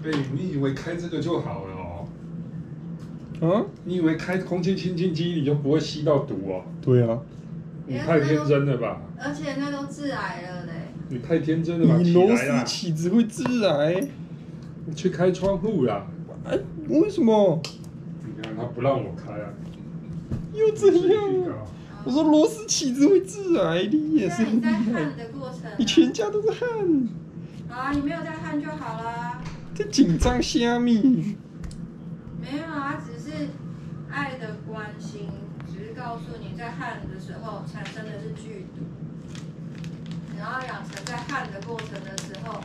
贝，你以为开这个就好了哦？ 啊？ 你以为开空气清净机你就不会吸到毒哦？ 对啊。 你太天真了吧！ 而且那都致癌了嘞。 你太天真了吧！ 你螺丝起来啦！ 起子会致癌。 你去开窗户啦！ 哎，为什么？ 你看他不让我开啊！ 又怎自己去样？ 搞。 我说螺丝起子会致癌，你也是你在很厉害。 焊的过程、啊。 你全家都是汗。 好啊，你没有在焊就好啦。 在紧张虾米？ 没有啊，只是爱的关心，只是告诉你在焊的时候产生的是剧毒，然后养成在焊的过程的时候，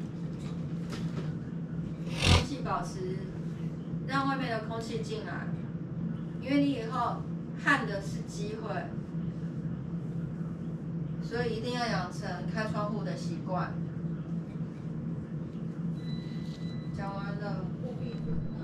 空气保持让外面的空气进来，因为你以后焊的是机会，所以一定要养成开窗户的习惯。讲完了。